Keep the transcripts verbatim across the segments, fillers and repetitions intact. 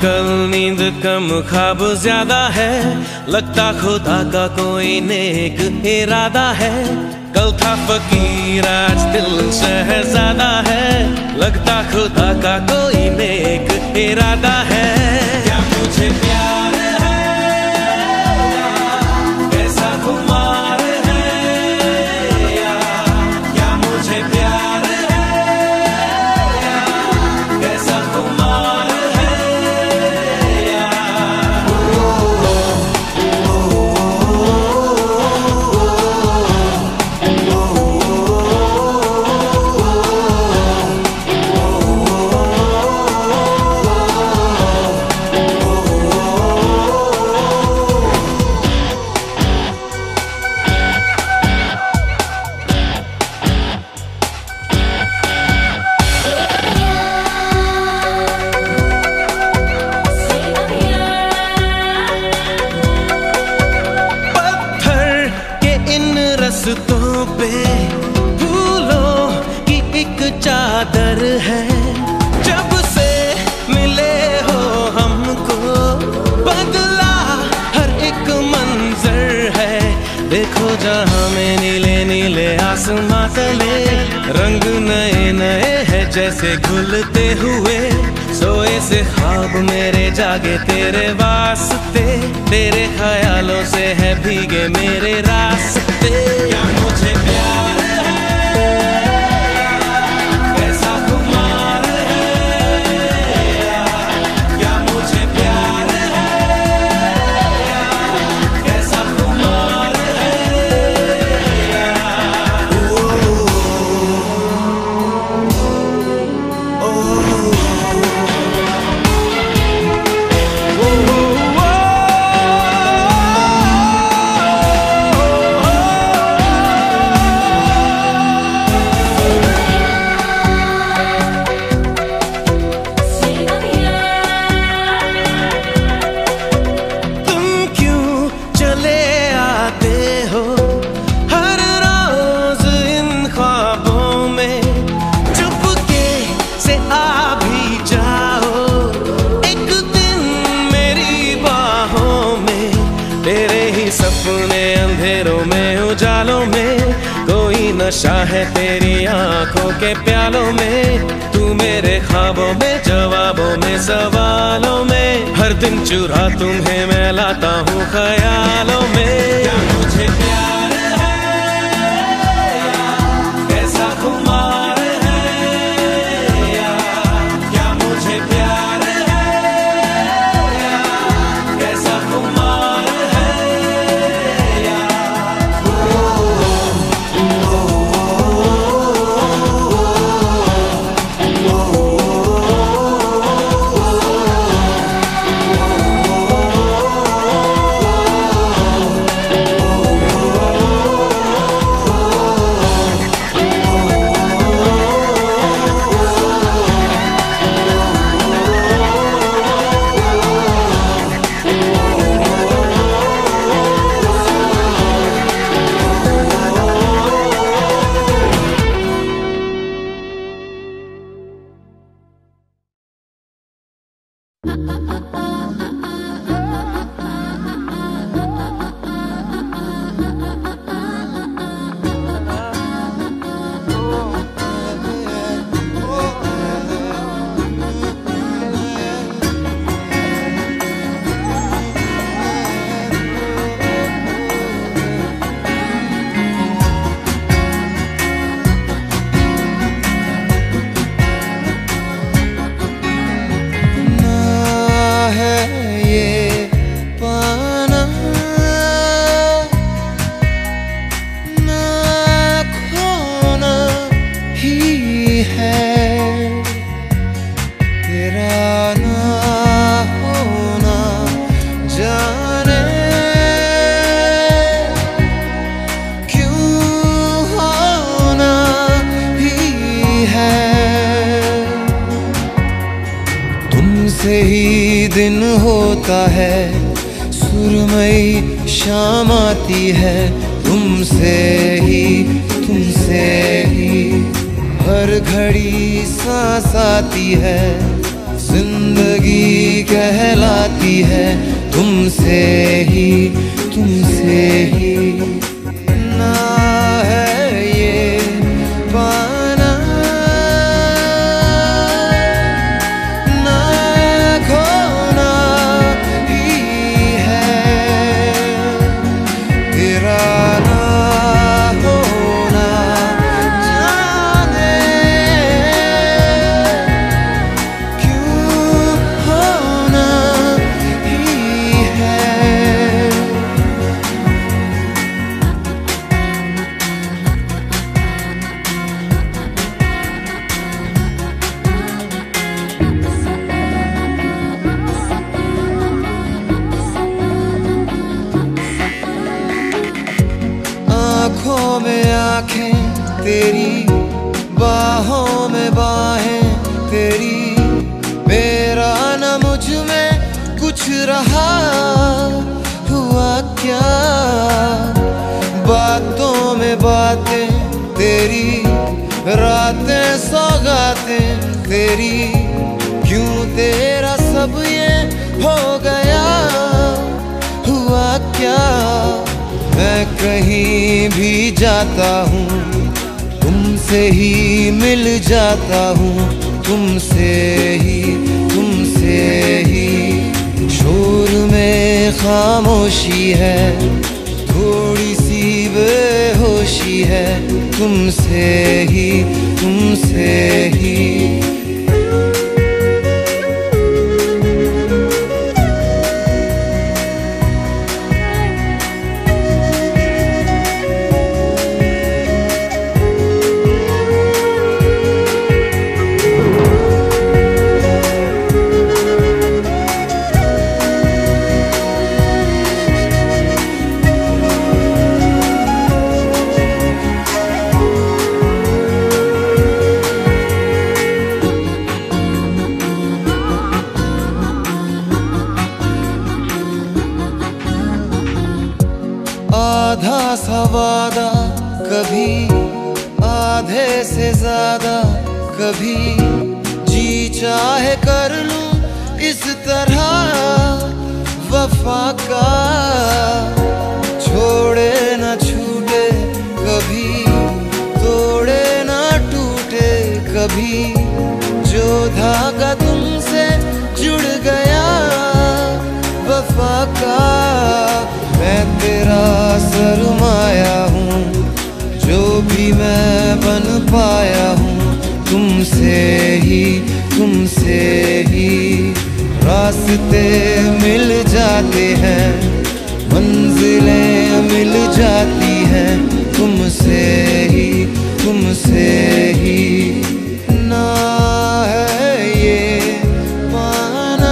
आजकल नींद कम ख्वाब ज्यादा है, लगता खुदा का कोई नेक इरादा है। कल था फकीर आज दिल शहजादा है, लगता खुदा का कोई नेक इरादा है। क्या मुझे प्यार है, कैसा खुमार है, या क्या मुझे प्यार है, कैसा खुमार है, या रस्तों पे फूलों की एक चादर है। जब से मिले हो हमको बदला हर एक मंजर है। देखो जहां में नीले नीले आसमां तले रंग नए नए हैं जैसे घुलते हुए। सोए से ख्वाब मेरे जागे तेरे वास्ते, तेरे ख्यालों से है भीगे मेरे रास्ते। क्या मुझे प्यार है, कैसा खुमार है, क्या मुझे प्यार है, कैसा खुमार है, ओ, ओ, ओ, सपने अंधेरों में उजालों में कोई नशा है तेरी आंखों के प्यालों में। तू मेरे ख्वाबों में जवाबों में सवालों में, हर दिन चुरा तुम्हें मैं लाता हूँ ख्यालों में। क्या मुझे प्यार है, कैसा खुमार है, या क्या मुझे प्यार है, कैसा खुमार है। तुमसे ही दिन होता है, सुरमई शाम आती है। तुमसे ही तुमसे ही हर घड़ी सांस आती है। जिंदगी कहलाती है तुमसे ही, तुमसे ही। ना है ये पाना, ना खोना ही है। तेरा ना होना जाने क्यों होना ही है। आँखों में आँखें तेरी, बाहों में बाहें तेरी। मेरा न मुझ में कुछ रहा, हुआ क्या? बातों में बातें तेरी, रातें सौगातें तेरी। क्यों तेरा सब ये हो गया, हुआ क्या? मैं कहीं भी जाता हूँ तुमसे ही मिल जाता हूँ, तुमसे ही, तुमसे ही। शोर में खामोशी है, थोड़ी सी बेहोशी है, तुमसे ही, तुमसे ही। आधा सा वादा कभी, आधे से ज्यादा कभी। जी चाहे कर लूं इस तरह वफा का। छोड़े न छूटे कभी, तोड़े न टूटे कभी। जो धागा तुमसे जुड़ गया वफा का। मैं तेरा सरमाया हूँ, जो भी मैं बन पाया हूँ, तुमसे ही, तुमसे ही। रास्ते मिल जाते हैं, मंजिलें मिल जाती हैं, तुमसे ही, तुमसे ही। ना है ये पाना,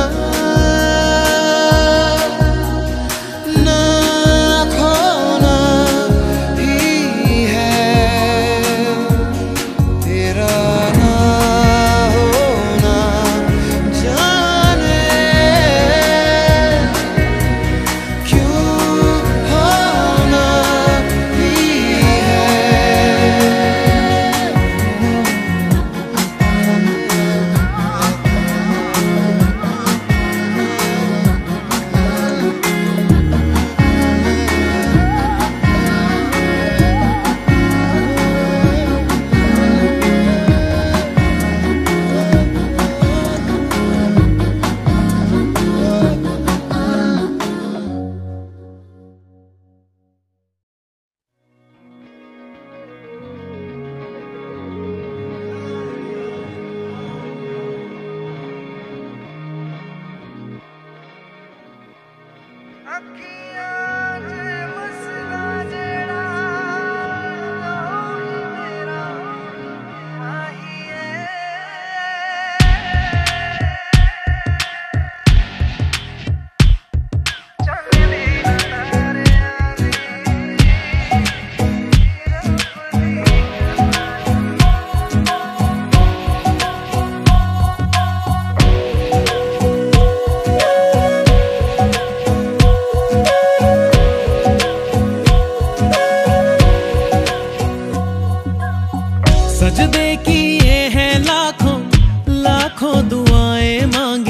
सजदे किए हैं लाखों लाखों दुआएं मांगी।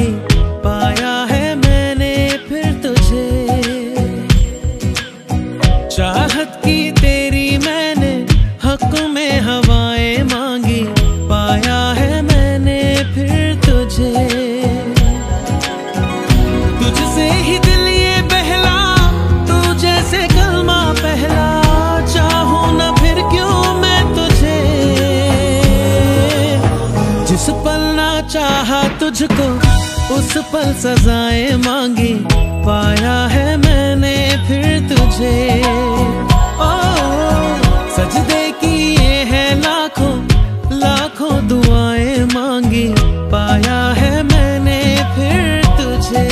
तुझको उस पल सजाएं मांगी, पाया है मैंने फिर तुझे। ओ सजदे किए हैं लाखों लाखों दुआएं मांगी, पाया है मैंने फिर तुझे।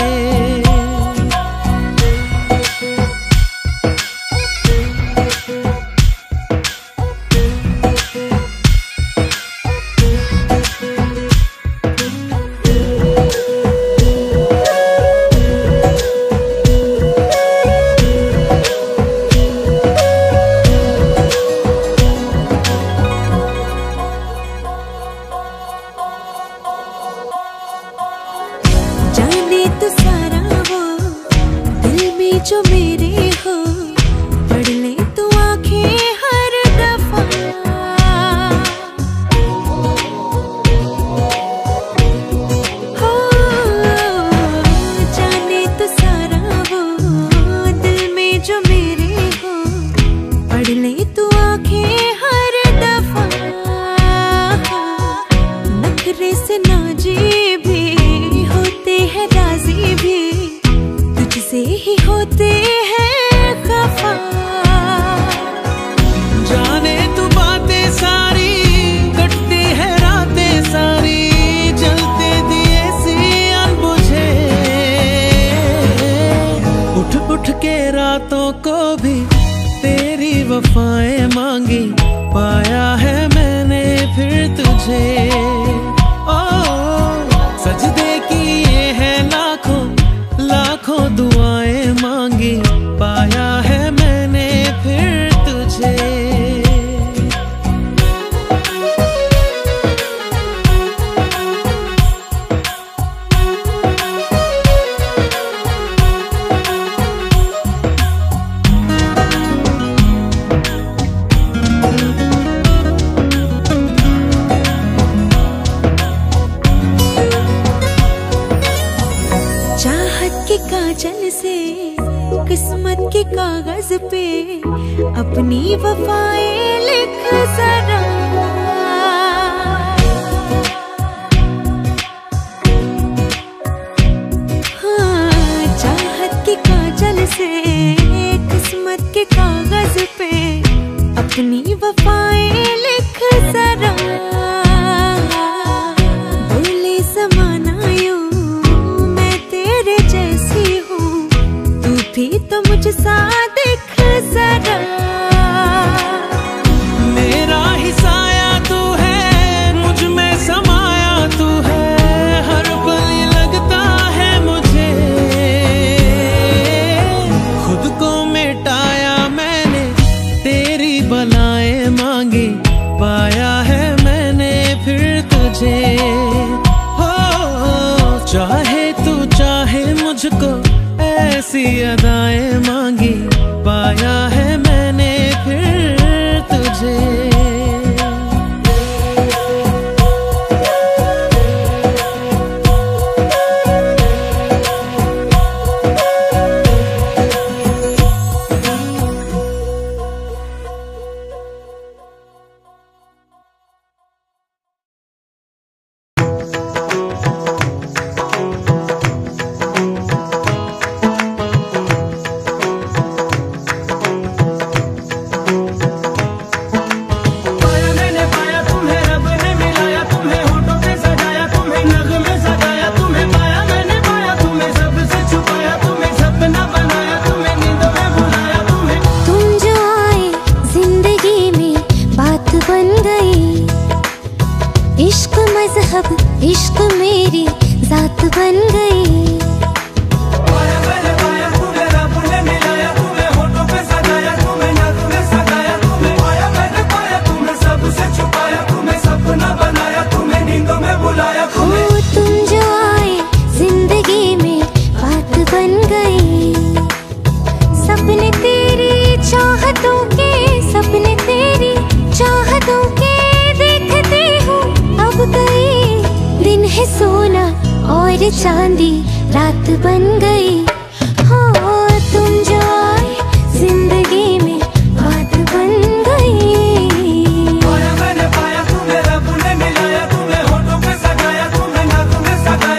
जो मेरे हो पढ़ ले तू आंखें हर दफा, हो जाने तो सारा वो दिल में जो मेरे हो, पढ़ ले तू आंखें हर दफा। नखरे से नाजी भी होते हैं राजी भी, तुझसे ही होते हैं खफा। जाने तू बातें सारी, कटती है रातें सारी, जलते दिए सी अनबुझे। उठ उठ के रातों को भी तेरी वफाएं मांगी, पाया है मैंने फिर तुझे। ओ सजदे किए हैं लाखों लाखों दुआएं मांगी, पाया है मैंने फिर तुझे। काजल से किस्मत के कागज पे अपनी वफाएं लिख जरा। हाँ चाहत की काजल से किस्मत के कागज पे अपनी वफाएं लिख जरा। बोले ज़माना यूं मैं तेरे जैसी हूँ, तू भी तो मुझसा दिख जरा। मेरा ही साया तू है, मुझ में समाया तू है, हर पल लगता है मुझे। खुद को मिटाया मैंने, तेरी बलाएं मांगी, पाया है मैंने फिर तुझे। हो चाहे तू चाहे मुझको, ऐसी अदाएं मांगी, पाया है मैंने फिर तुझे। इश्क मेरी जात बन गई। पाया मैंने पाया तुम्हें, रब ने मिलाया तुम्हें, होठों पे सजाया तुम्हें, नग में सजाया तुम्हें। पाया मैंने पाया तुम्हें, सबसे छुपाया तुम्हें, सपना बनाया तुम्हें, नींदों में बुलाया तुम्हें। हो तुम जो आए जिंदगी में बात बन गई। सपने तेरी चाहतों के, सपने तेरी चाहतों के देखते हूँ अब गई। दिन है सोना और चांदी रात बन गई। हो तुम जो आए जिंदगी में बात बन गई। पाया मैंने पाया तुम्हें, रब ने मिलाया तुम्हें, होठों पे सजाया तुम्हें, नग में सजाया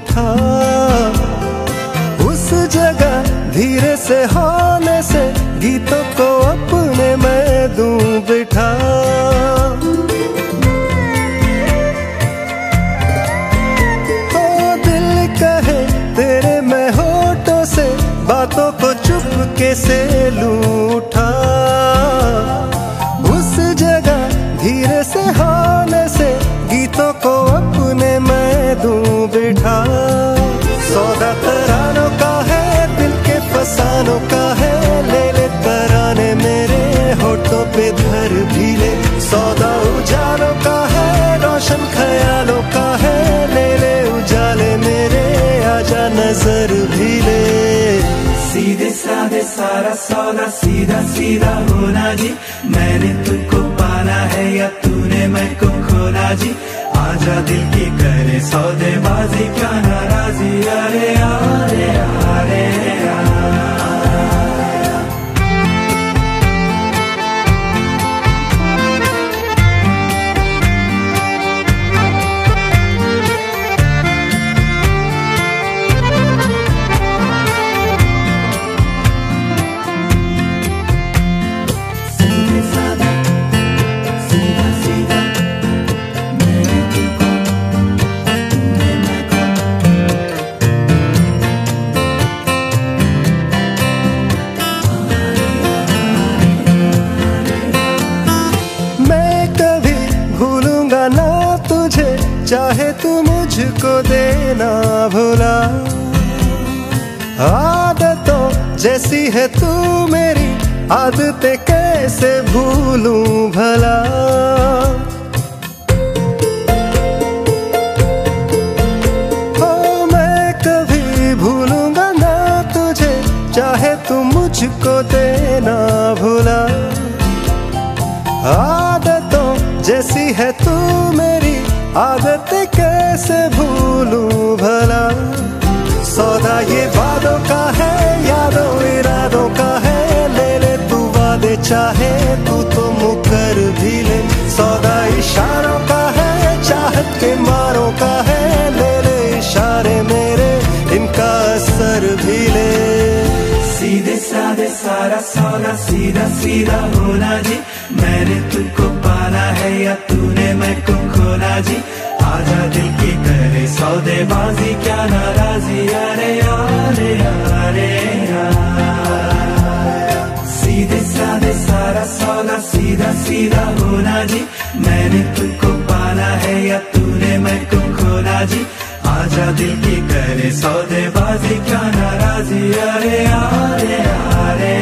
से लूटा, उस जगह धीरे से होने से गीतों को अपने मैं दूं बिठा। सौदा तरानों का है, दिल के फसानों का है, ले ले तराने मेरे होठों पे धर भी ले। सौदा उजालों का है, रोशन ख्यालों का है, ले ले उजाले मेरे, आजा नजर भी ले। सीधे साधे सारा सौदा सीधा सीधा होना जी, मैंने तुझको पाना है या तूने मैं को खोना जी। आजा दिल की करे सौदेबाजी, क्या नाराजी, अरे अरे अरे चाहे तू मुझको देना भुला। आदतों जैसी है तू मेरी, आदतें कैसे भूलूं भला। ओ मैं कभी भूलूंगा ना तुझे, चाहे तू मुझको देना भुला। आदतों जैसी है तू मेरी, आदत कैसे भूलूं भला। सौदा ये वादों का है, यादों इरादों का है, ले ले तू वादे चाहे तू तो मुकर भी ले। सौदा इशारों का है, चाहत के मारों का है, ले ले इशारे मेरे, इनका असर भी ले। सीधे साधे सारा सौदा सीधा सीधा होना जी, मैंने तुझको पाना है या तूने मैं को खोना जी। आजा दिल की करे सौदेबाजी, क्या नाराजी, अरे अरे अरे सीधे साधे सारा सौदा सीधा सीधा होना जी, मैंने तुझको पाना है या तूने मैं को खोना जी। आजा दिल की करे सौदेबाजी, क्या नाराजी, अरे अरे अरे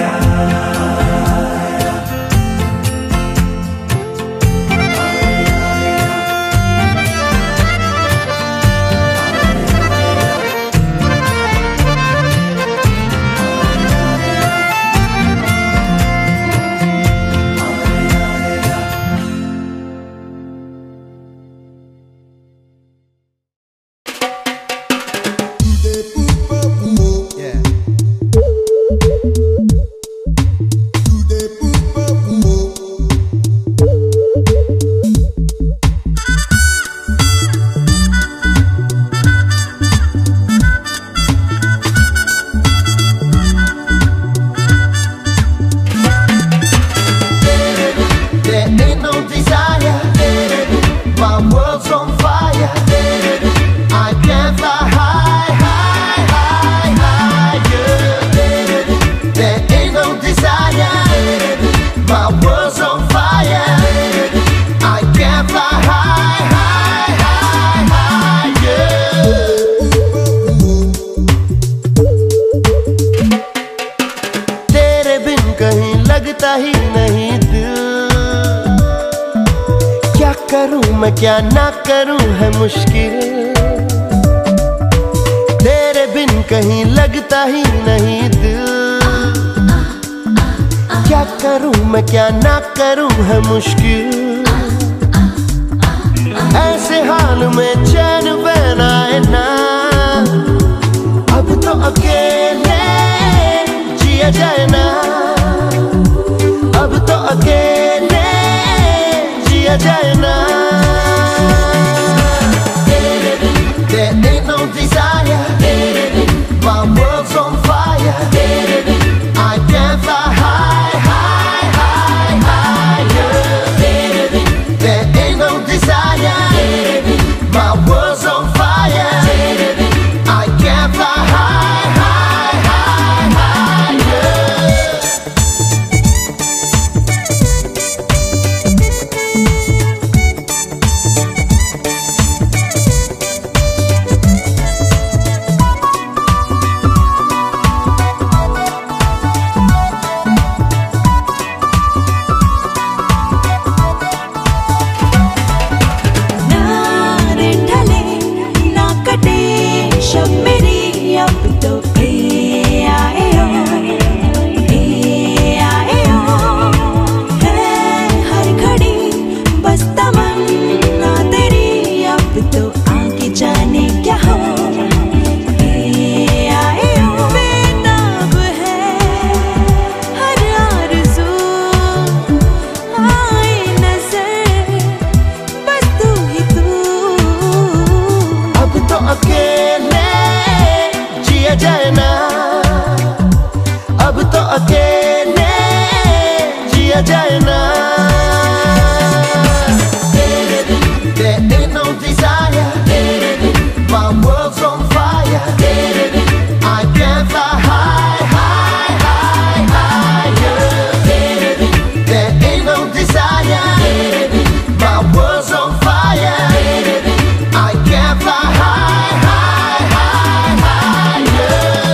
क्या ना करूं है मुश्किल, तेरे बिन कहीं लगता ही नहीं दिल। क्या करूं मैं क्या ना करूं है मुश्किल, ऐसे हाल में चैन बैन आए ना। अब तो अकेले जिया जाए ना, अब तो अकेले जिया जाए ना। There ain't no desire, my world's on fire, I can't fly high, high, high, higher. There ain't no desire, my world's on fire, I can't fly high, high, high, higher. जाए ना, अब तो अकेले जिया जाए ना। तेरे बिन there ain't no desire, तेरे बिन my world's on fire, तेरे बिन I can't fly high, high, high, higher. तेरे बिन there ain't no desire, तेरे बिन my world's on fire, तेरे बिन I can't fly high, high, high, higher.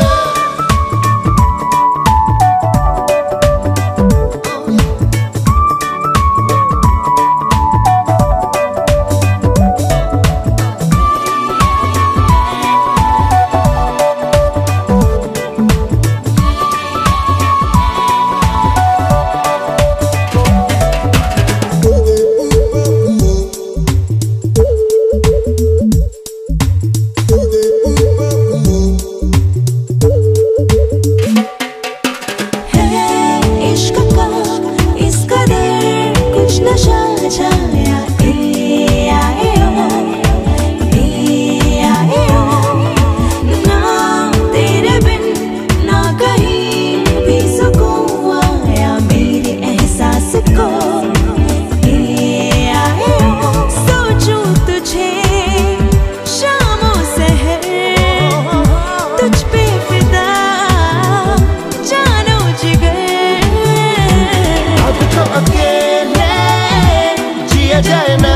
जाए ना,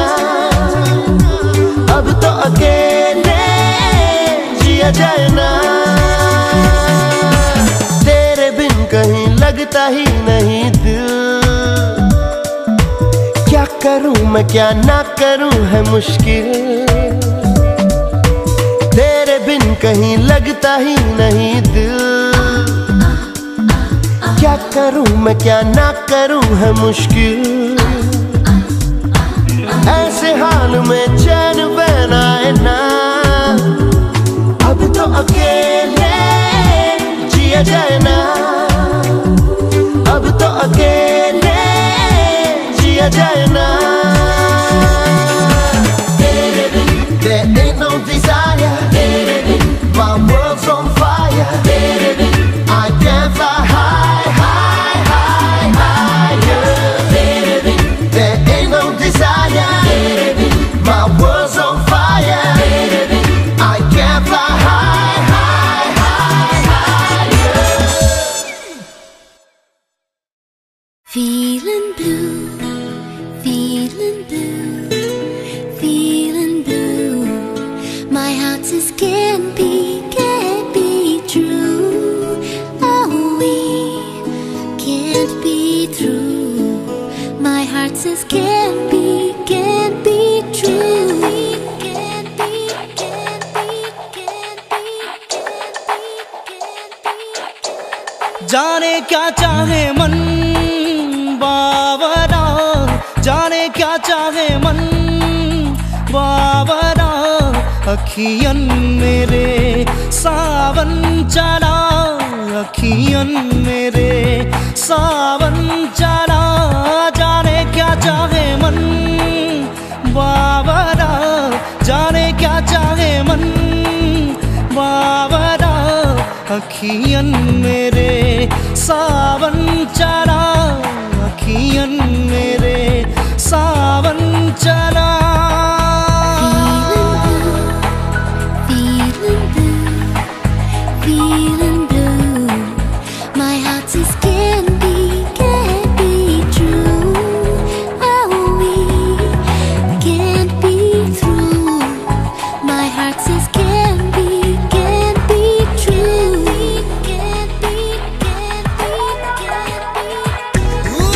अब तो अकेले जिया जाए ना। तेरे बिन कहीं लगता ही नहीं दिल, क्या करूं मैं क्या ना करूं है मुश्किल। तेरे बिन कहीं लगता ही नहीं दिल, क्या करूं मैं क्या ना करूं है मुश्किल। ऐसे हाल में चैन बैन आए ना, अब तो अकेले जिया जाए ना, अब तो अकेले जिया जाए ना। तेरे बिन there ain't no desire, तेरे बिन my world's on fire, तेरे बिन I can't fly high, high, high, higher. तेरे बिन there ain't no desire, तेरे बिन my world's on fire, तेरे बिन I can't fly high, high, high, higher. Feeling blue, feeling blue, feeling blue. My heart says can't be, can't be true. Oh, we can't be true. My heart says can't be, can't be true. Can't be, can't be, can't be, can't be. जाने क्या चाहे मन बावरा, जाने क्या चाहे मन बावरा। अखियन मेरे सावन चला, अखियन मेरे सावन चला। जाने क्या चाहे मन बावरा, जाने क्या चाहे मन बावरा। अखियन मेरे सावन चला, अखियन मेरे सावन चला। Feeling blue, feeling blue. My heart says can't be, can't be true. Oh, we can't be through. My heart says can't be, can't be true. Can't be, can't be, can't be.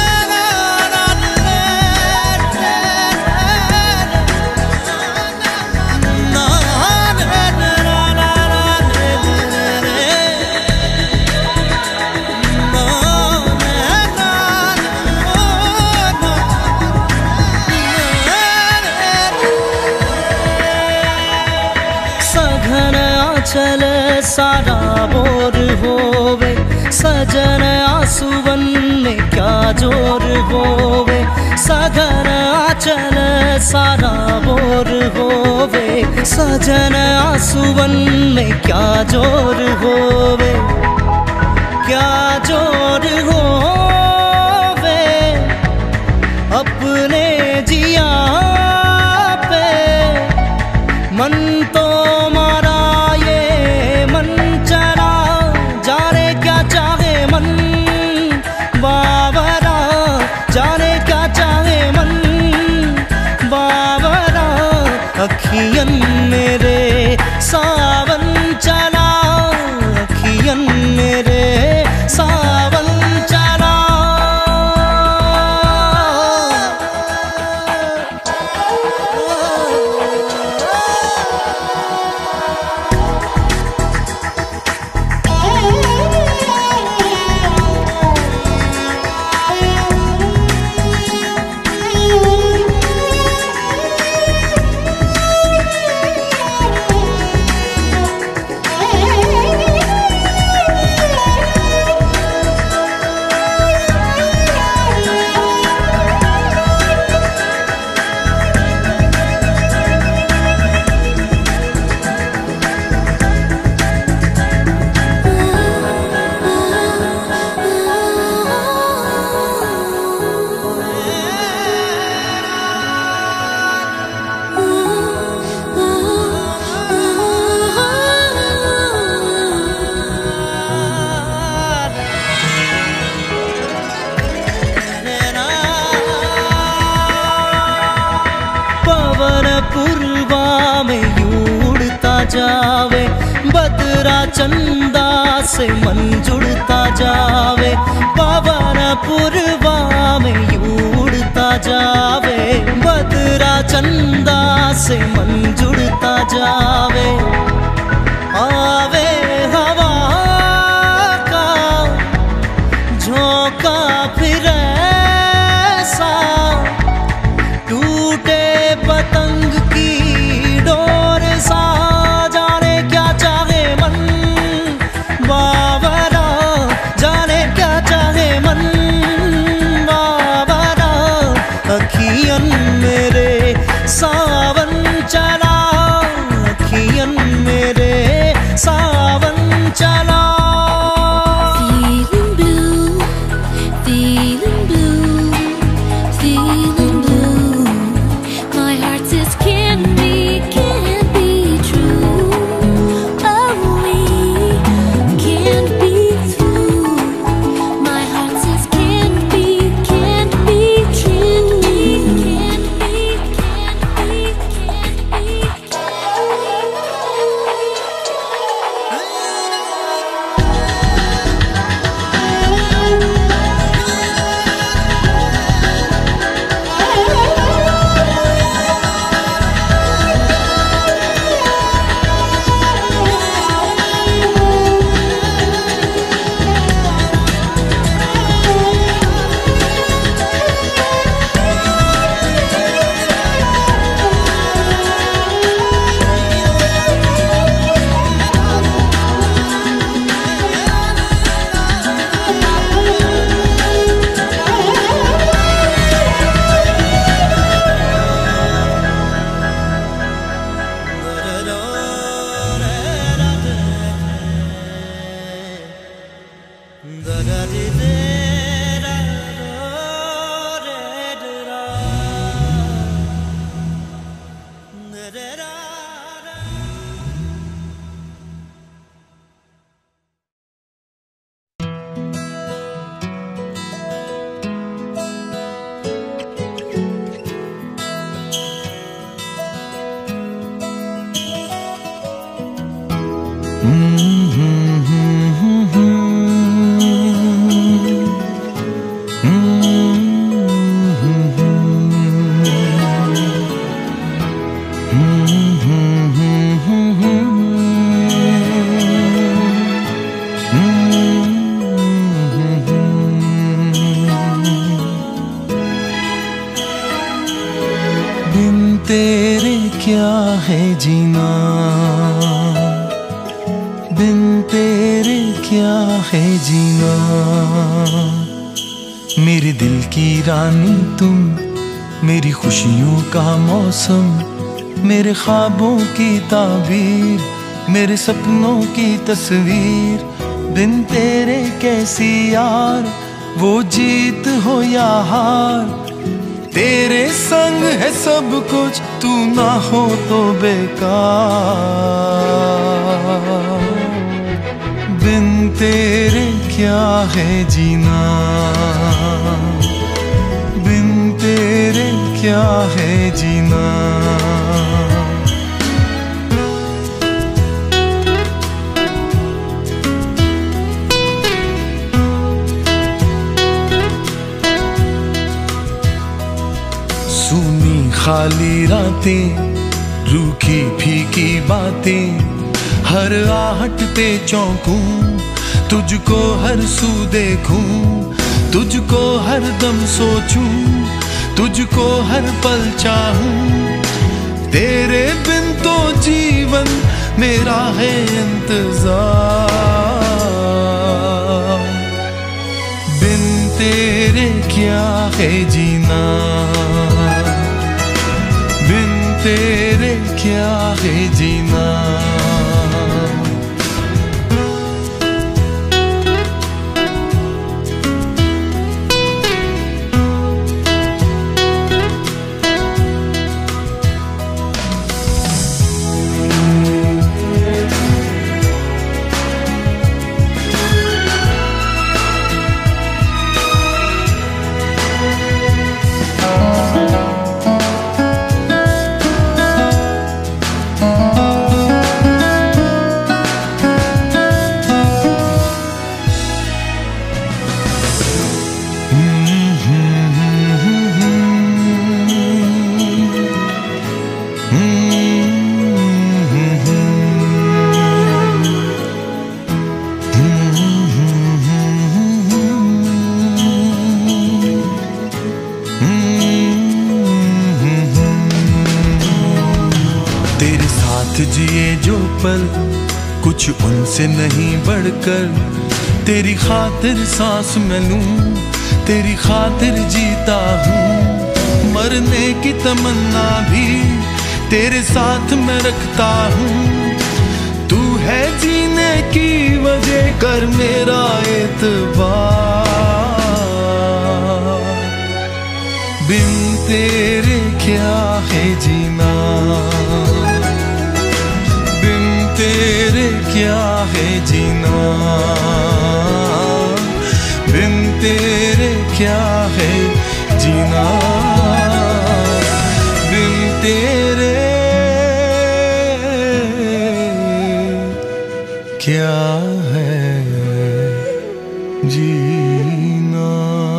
चल सारा bore होवे, सजन आंसुवन में क्या जोर होवे। सघन आंचल सारा bore होवे, सजन आंसुवन में क्या जोर जावे, बदरा चंदा से मन जुड़ता जावे, पवन पुरवा में यूं उड़ता जावे, बदरा चंदा से मन जुड़ता जावे। आवे हवा का झोंका फिर ऐसा, टूटे पतंग की डोर सा, जाने क्या चाहे मन बाबरा, जाने क्या चाहे मन बाबरा। अखियन मेरे सावन चला, अखियन मेरे सावन चला। Feeling blue, feeling blue, feeling blue. My heart says can't be, can't be true. Oh, we can't be through. My heart says can't be, can't be true. Can't be, can't be, can't be, बिन तेरे क्या है जीना, बिन तेरे क्या है जीना। मेरे दिल की रानी तुम, मेरी खुशियों का मौसम, मेरे ख्वाबों की ताबीर, मेरे सपनों की तस्वीर। बिन तेरे कैसी यार, वो जीत हो या हार। तेरे संग है सब कुछ, तू ना हो तो बेकार। बिन तेरे क्या है जीना, बिन तेरे क्या है जीना। सूनी खाली रातें, रूखी फीकी बातें, हर आहट पे चौंकूं, तुझको हर सू देखूं, तुझको हर दम सोचूं, तुझको हर पल चाहूं। तेरे बिन तो जीवन मेरा है इंतजार। बिन तेरे क्या है जीना, बिन तेरे क्या है जीना। पल कुछ उनसे नहीं बढ़कर। तेरी खातिर सांस मैं लूं, तेरी खातिर जीता हूँ। मरने की तमन्ना भी तेरे साथ मैं रखता हूँ। तू है जीने की वजह, कर मेरा एतबार। बिन तेरे क्या है जीना, बिन तेरे क्या है जीना, बिन तेरे क्या है जीना, बिन तेरे क्या है जीना।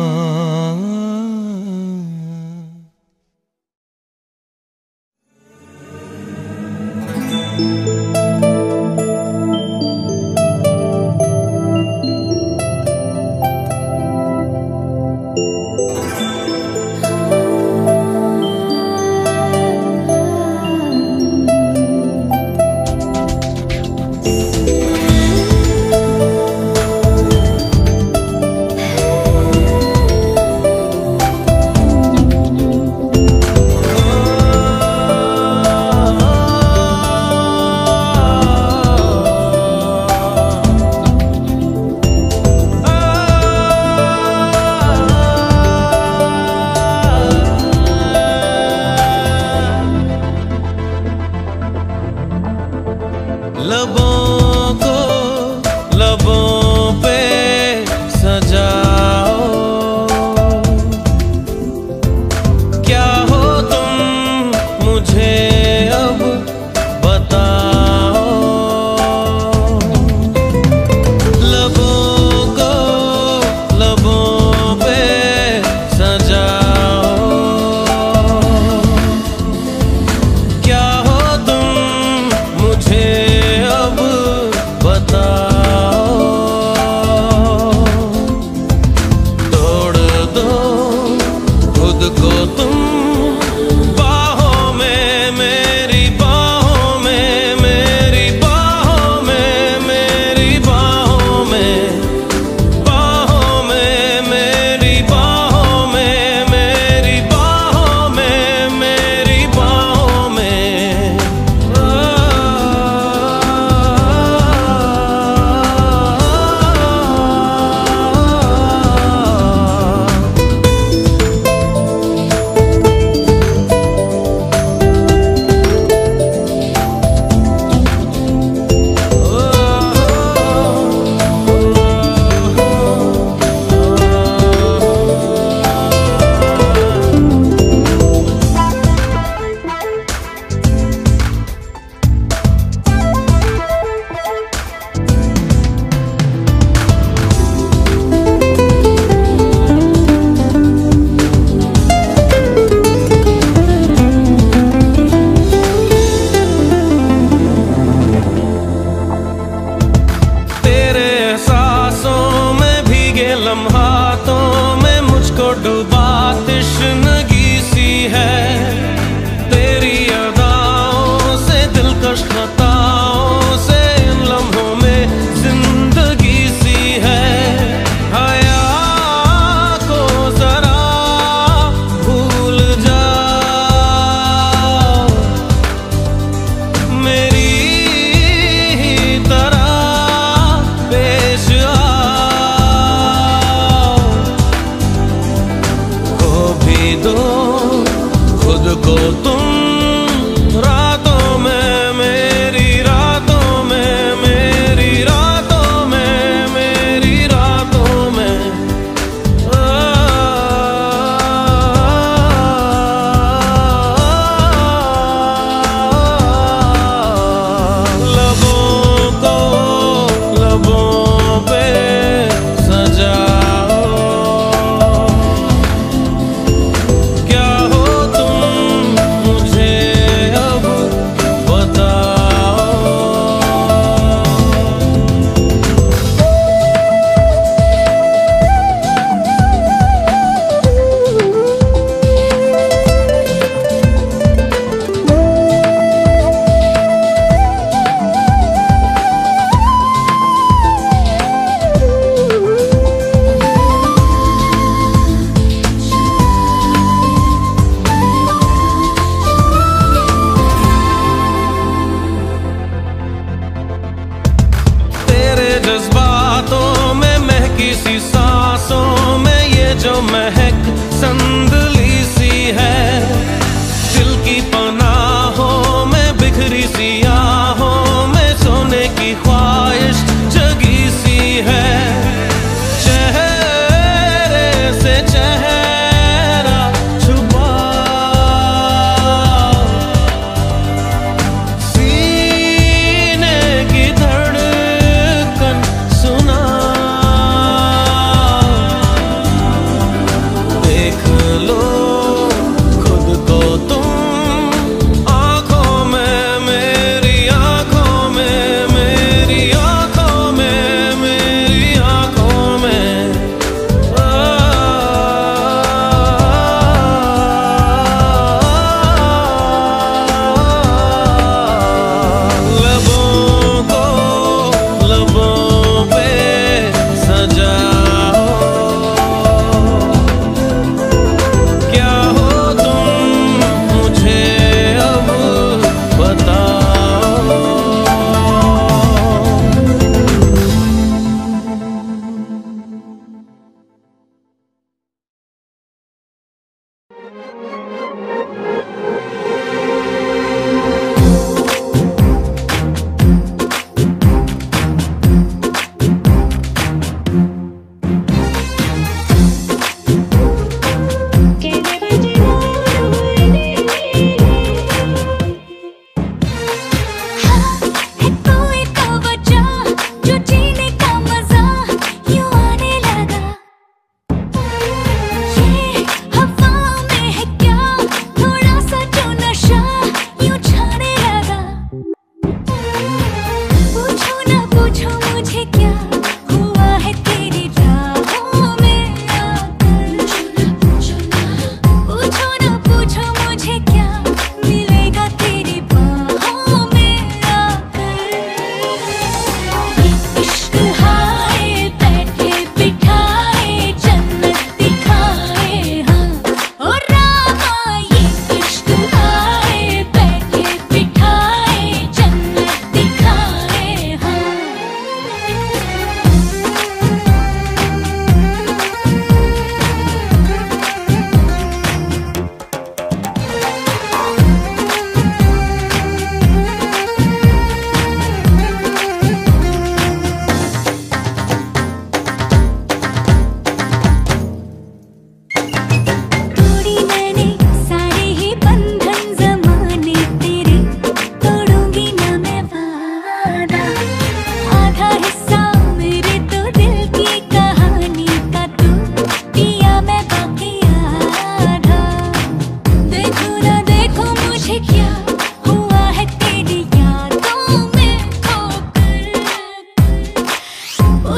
लबों को लबों पे सजाओ, क्या हो तुम मुझे अब बताओ। लबों को लबों पे सजाओ, क्या हो तुम मुझे तोड़ दो खुद को तुम बाहों में, मेरी बाहों में, मेरी बाहों में, मेरी बाहों में, बाहों में, मेरी बाहों में, मेरी बाहों में, मेरी बाहों में। लम्हातों में मुझको डुबा तश्नगी सी है, तेरी अदाओं से दिलकश खताओं से इन लम्हों में जिंदगी सी है। हया को जरा भूल जाओ, मेरी ही तरह पेश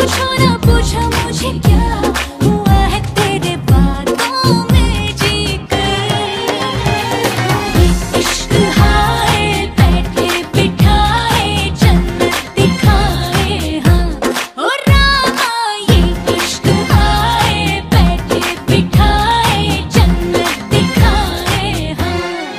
पूछो ना पूछो मुझे क्या हुआ है तेरे बातों में जी कर। ये इश्क हाय बैठे बिठाए जन्नत दिखाए हाँ ओ रामा। ये इश्क हाय बैठे बिठाए जन्नत दिखाए हाँ।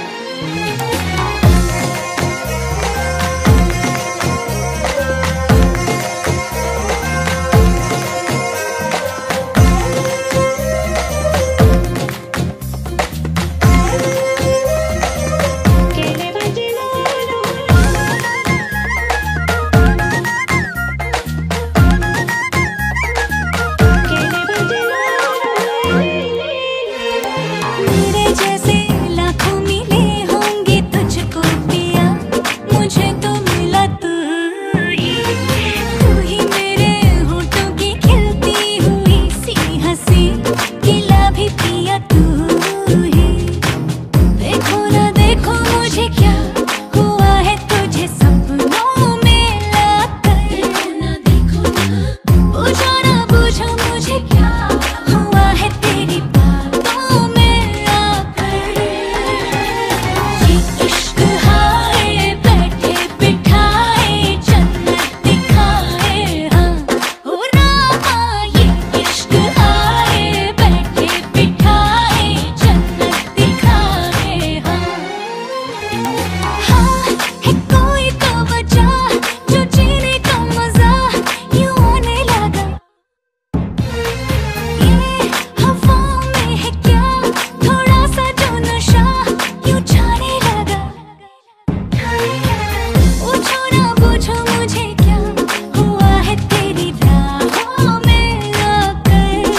मेरे जैसे लाखों मिले होंगे तुझको पिया, मुझे तो मिला तू ही। तू ही मेरे होठों की खिलती हुई सी हंसी, गिला भी पिया तू ही। देखो ना देखो मुझे क्या हुआ है तुझे सपनों में लाकर। देखो ना देखो ना पूछो ना पूछो मुझे क्या हुआ है तेरी बातों में आकर। ये इश्क हाय बैठे बिठाए जन्नत दिखाए हाँ ओ रामा। ये इश्क हाय बैठे बिठाए जन्नत दिखाए हाँ। हाँ है कोई तो वजह जो जीने का मजा यूं आने लगा। ये हवाओं में है क्या थोड़ा सा जो नशा यूं छाने लगा। पूछो ना पूछो मुझे क्या हुआ है तेरी राहों में आकर।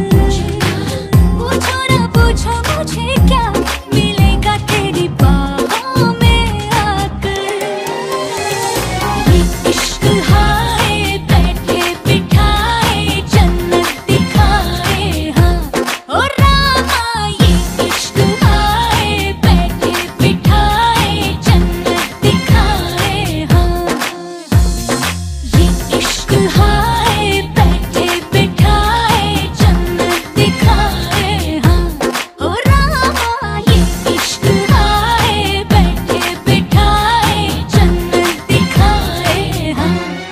पूछो ना पूछो मुझे क्या मिलेगा तेरी बाहों में आकर। ये इश्क हाय बैठे बिठाए जन्नत दिखाए हाँ ओ रामा। ये इश्क हाय बैठे बिठाए जन्नत दिखाए हाँ। ये इश्क हाय बैठे बिठाए जन्नत दिखाए हाँ ओ रामा। ये इश्क हाय बैठे बिठाए जन्नत दिखाए हाँ।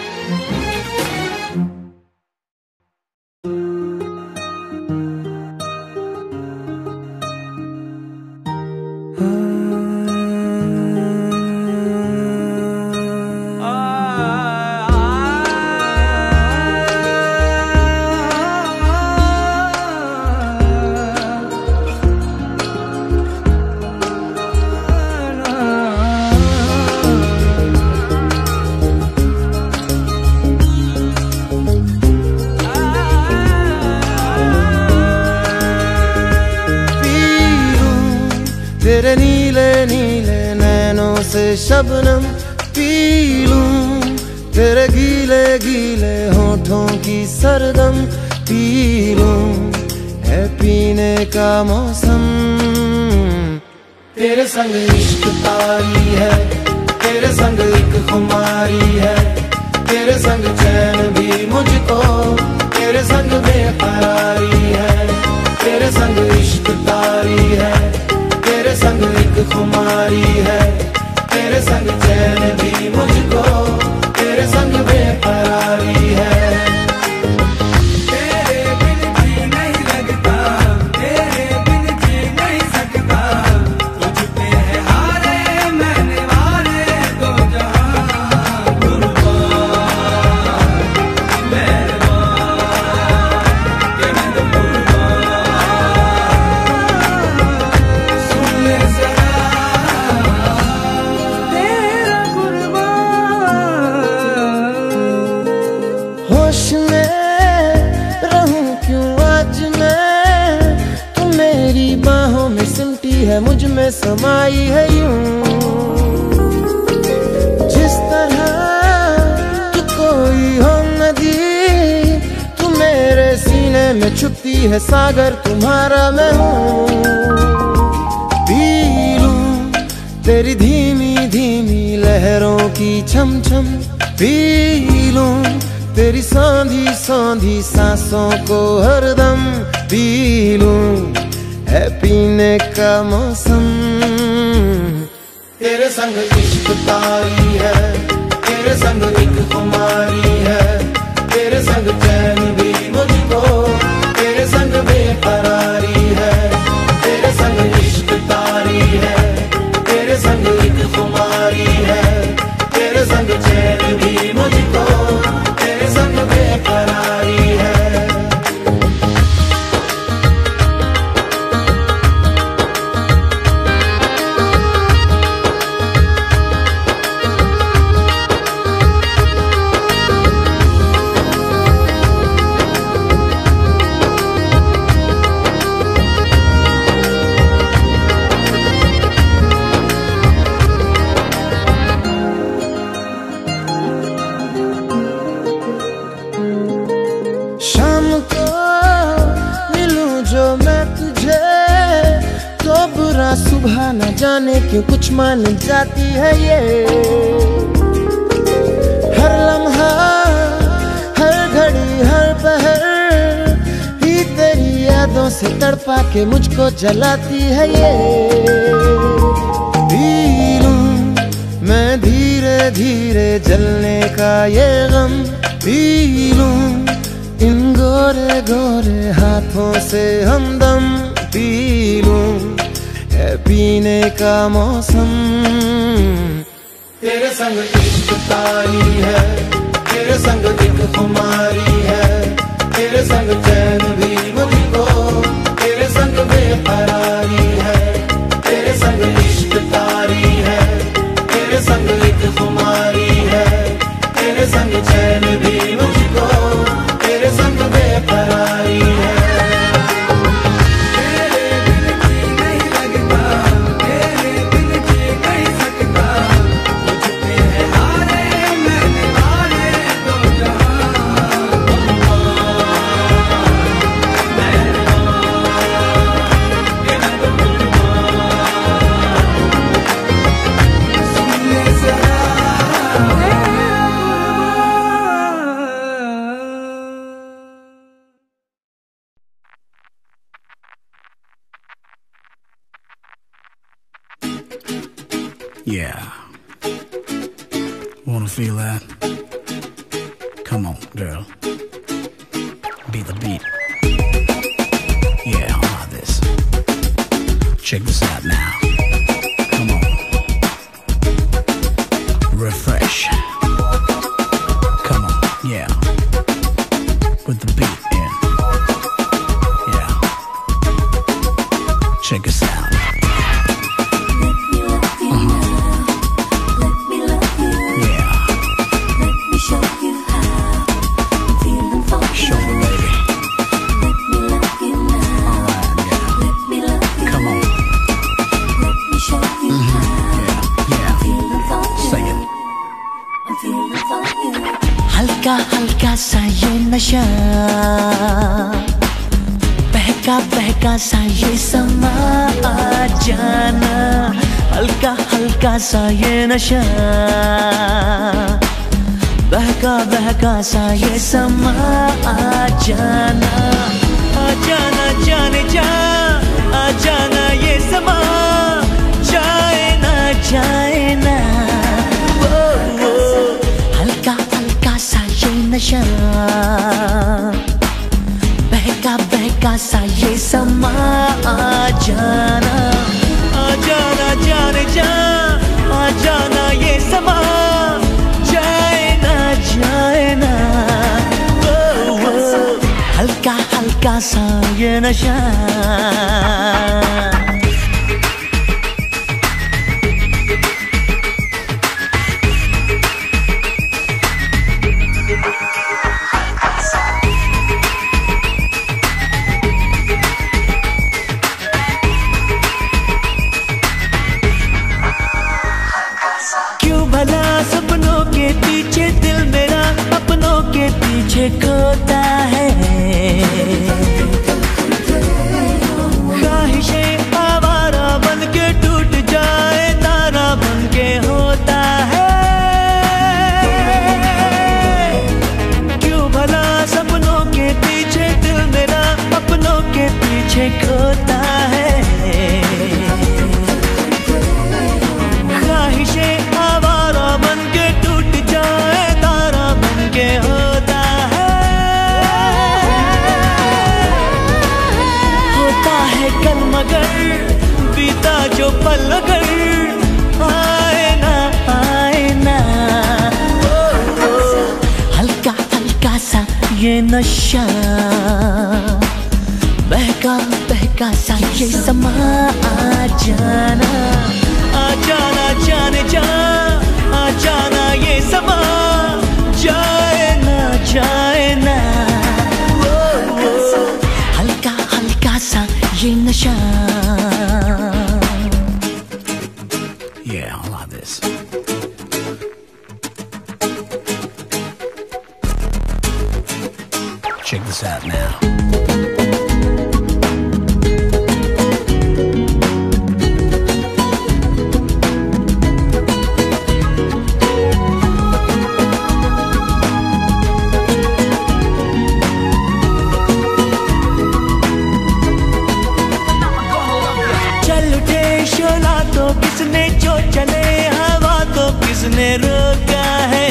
तेरे नीले नीले नैनों से शबनम पी लूं, तेरे गीले गीले होठों की सरदम पी लूं। है पीने का मौसम तेरे संग इश्क तारी है, तेरे संग एक खुमारी है। तेरे संग चैन भी मुझको, तेरे संग बेकरारी है। तेरे संग इश्क तारी है, तेरे संग एक खुमारी है। तेरे संग चैन भी मुझको, तेरे संग बेकरारी है। तेरे बिन जी नहीं लगता, तेरे बिन जी नहीं सकता। तुझ पे है हारे मैंने वारे दो जहां। कुर्बान मेहरबान के मैं तो कुर्बान। सुन ले जरा तेरा कुर्बान। होश में रहूं क्यों आज मैं, तू मेरी बाहों में सिमटी है, मुझ में समाई है यूं। जिस तरह तू कोई हो नदी, तू मेरे सीने में छुपती है सागर, तुम्हारा मैं हूँ। पी लूं तेरी धीमी धीमी लहरों की छम छम, पी लूं तेरी सौंधी सौंधी सांसों को हरदम पी लूं, है पीने का मौसम। तेरे संग इश्क तारी है, तेरे संग एक खुमारी है, तेरे संग चैन भी मुझको, तेरे संग बेकरारी है। तेरे संग इश्क तारी है, तेरे संग एक खुमारी है, तेरे संग चैन भी मुझको, तेरे संग बेकरारी है। सुबह न जाने क्यों कुछ मान जाती है ये, हर लम्हा हर घड़ी हर पहर ही तेरी यादों से तड़पा के मुझको जलाती है ये। पी लूं मैं धीरे धीरे जलने का ये गम, पी लूं इन गोरे गोरे हाथों से हमदम, पी लूं है पीने का मौसम। तेरे संग इश्क तारी है, तेरे संग एक खुमारी है, तेरे संग चैन भी मुझको, तेरे संग बेकरारी है। तेरे संग इश्क तारी है, तेरे संग एक खुमारी है, तेरे संग चैन भी मुझको, तेरे संग बेकरारी है। Yeah. Wanna feel that? Come on, girl. Be the beat. Yeah, I'll have this. Check this out now. Come on. Refresh. Come on, yeah. Put the beat in. Yeah. Check this out. हल्का हल्का सा ये नशा, बहका बहका सा ये समा आ जाना। हल्का हल्का सा ये नशा, बहका बहका सा ये समा आ जाना। आ जाना जाने जा, आ जाना ये समा, जाए ना जाए ना। वो वो हल्का हल्का सा ये नशा, बहका बहका सा ये समा आ जाना। आ जाना जाने जा, आ जाना ये समा, जाए ना जाए ना। वो वो हल्का हल्का सा ये नशा। सपनों के पीछे दिल मेरा अपनों के पीछे खोता है। ख्वाहिशें आवारा बन के टूट जाए तारा बन के होता है। ये नशा, बहका बहका सा ये समा, आ जाना आ जाना जाने जा, आ जाना ये समा, जाए ना जाए ना, वो, वो, हल्का हल्का सा ये नशा. Yeah, I love this. Check this out now. किसने जो चले हवा को किसने रोका है,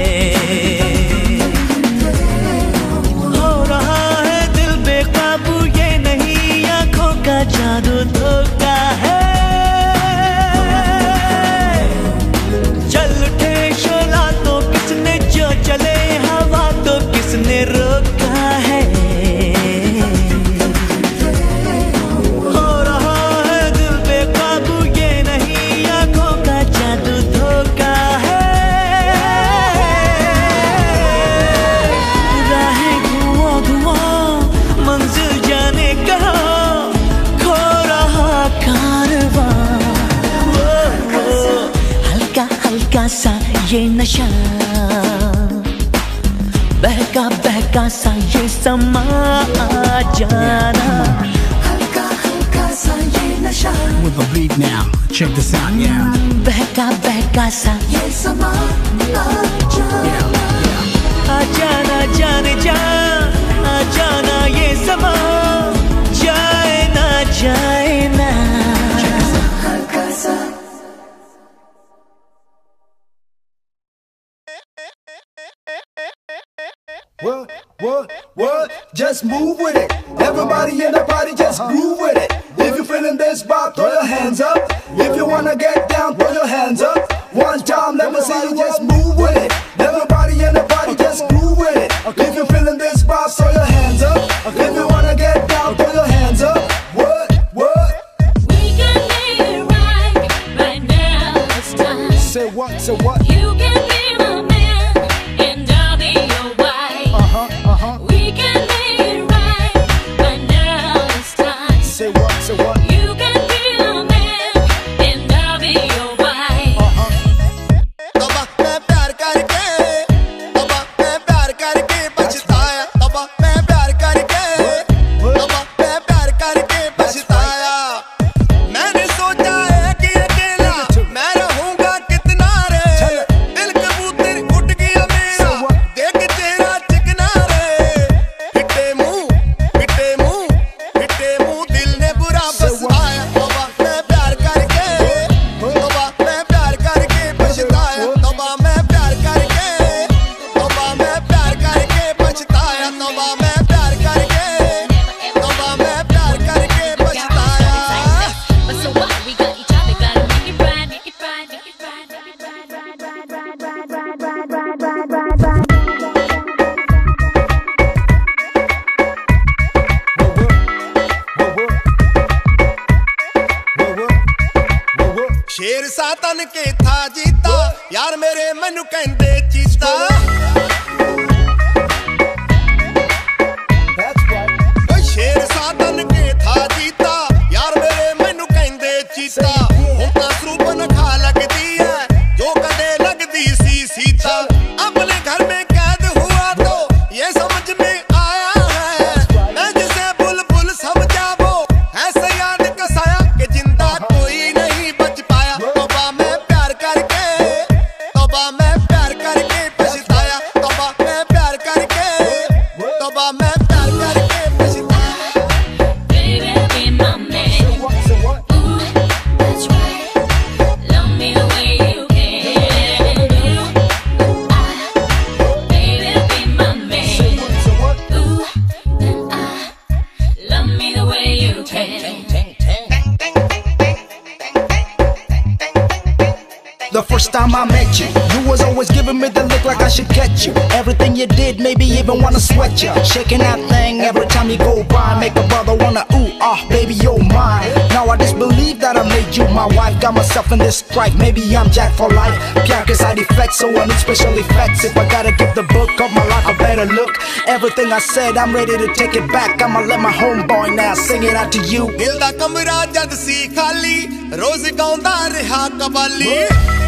हो रहा है दिल बेकाबू ये नहीं आंखों का जादू धोखा है. चल उठे शोला तो किसने जो चले हवा तो किसने रोका है, सा ये नशा, बहका बहका सा ये समा, आ जाना हल्का हल्का सा ये नशा. With a beat now, check this out, yeah. बहका बहका सा ये समा, आ जाना, आ जाना जाने जा, आ जाना ये समा, जाए ना जाए ना, हल्का सा. What, what, what? Just move with it. Everybody in the party, just groove with it. If you're feeling this vibe, throw your hands up. If you wanna get down, throw your hands up. One time, let me see you just move with it. Everybody in the party, just groove with it. If you're feeling this vibe, throw your hands up. If you wanna get down, throw your hands up. What, what? We can make it right, right now it's time. Say what, say what? You can be my man, and I'll be your wife. Uh-huh, uh-huh. We can make it right, right now it's time. Say what, say what? You can be my man, and I'll be your wife. Uh-huh. तबा मैं प्यार करके, तबा मैं प्यार करके पछताया, तबा मैं प्यार करके, तबा मैं प्यार करके पछताया. मैंने सोचा है कि अकेला मैं रहूंगा कितना रे, दिल कबूतर उठ गया मेरा, देख तेरा चिकना रे. हिटे मुंह, हिटे मुंह, हिटे मुंह, दिल ने बुरा फसाया. तबा मैं प्यार करके, तबा मैं प्यार करके पछताया, तबा मैं प्यार करके, तबा मैं प्यार करके पछताया, तबा मैं प्यार करके, तबा मैं प्यार करके पछताया. But so what? We got each other, gotta make it right, make it right, make it right, make it right, right, right, right, right, right, right, right, right, right, right. शेर सातन के था जीता, यार मेरे मैनू कहंदे चीता. That's right. ओए शेर सातन के था जीता, यार मेरे मैनू कहंदे चीता. हुण तां सरूपन खा लगदी है जो कदे लगदी सी सीता. अपने घर में कैद हुआ तो ये समझ में आया है, मैं जिसे बुलबुल समझा वो ऐसे याद कसाया कि जिंदा कोई नहीं बच पाया. तौबा मैं प्यार करके, तौबा मैं प्यार करके पछताया, तौबा मैं प्यार करके, तौबा मैं प्यार करके पछताया. Baby, be my man. Say what? Ooh, that's right. Love me the way you can. Ooh, I, baby, be my man. Say what? Ooh, then I, love me the way you can. The first time I met you, you was always giving me the look like I should get you. Everything you did, maybe even wanna sweat you. Shaking that thing every time you go by, make a brother wanna ooh, ah, baby, you're mine. Now I just believe that I made you my wife. Got myself in this strife, maybe I'm Jack for life. Pure side effects, so I need special effects. If I gotta give the book of my life a better look. Everything I said, I'm ready to take it back. I'ma let my homeboy now sing it out to you. दिल दा कमरा जद सी खाली रोज गाउंदा रहा कवाली